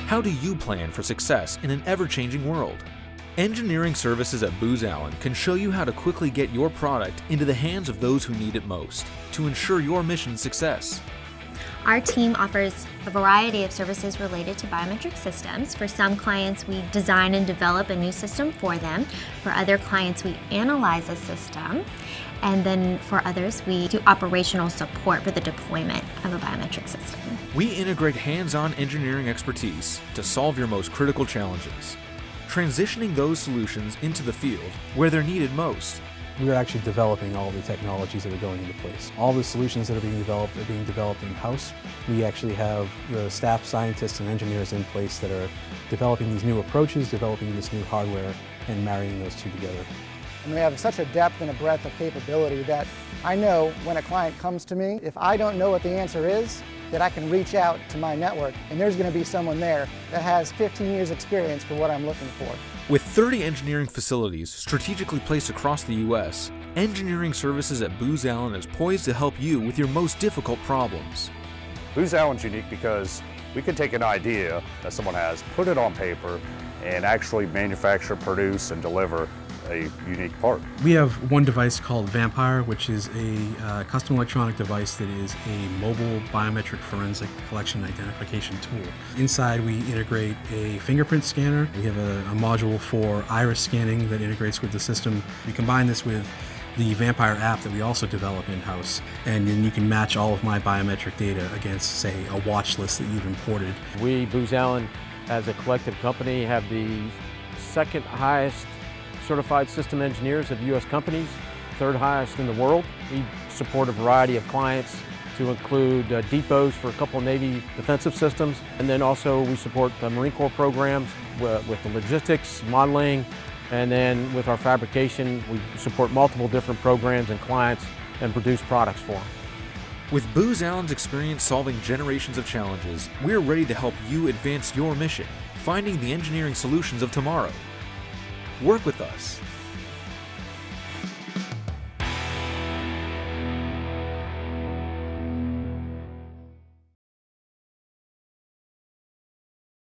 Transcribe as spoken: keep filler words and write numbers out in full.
How do you plan for success in an ever-changing world? Engineering services at Booz Allen can show you how to quickly get your product into the hands of those who need it most to ensure your mission's success. Our team offers a variety of services related to biometric systems. For some clients, we design and develop a new system for them. For other clients, we analyze a system. And then for others, we do operational support for the deployment of a biometric system. We integrate hands-on engineering expertise to solve your most critical challenges, transitioning those solutions into the field where they're needed most. We're actually developing all the technologies that are going into place. All the solutions that are being developed are being developed in-house. We actually have the staff scientists and engineers in place that are developing these new approaches, developing this new hardware, and marrying those two together. And we have such a depth and a breadth of capability that I know when a client comes to me, if I don't know what the answer is, that I can reach out to my network and there's going to be someone there that has fifteen years experience for what I'm looking for. With thirty engineering facilities strategically placed across the U S, engineering services at Booz Allen is poised to help you with your most difficult problems. Booz Allen's unique because we can take an idea that someone has, put it on paper, and actually manufacture, produce, and deliver a unique part. We have one device called Vampire, which is a uh, custom electronic device that is a mobile biometric forensic collection identification tool. Inside we integrate a fingerprint scanner. We have a, a module for iris scanning that integrates with the system. We combine this with the Vampire app that we also develop in-house, and then you can match all of my biometric data against, say, a watch list that you've imported. We, Booz Allen, as a collective company, have the second highest certified system engineers of U S companies, third highest in the world. We support a variety of clients to include uh, depots for a couple of Navy defensive systems, and then also we support the Marine Corps programs with, with the logistics, modeling, and then with our fabrication, we support multiple different programs and clients and produce products for them. With Booz Allen's experience solving generations of challenges, we're ready to help you advance your mission, finding the engineering solutions of tomorrow. Work with us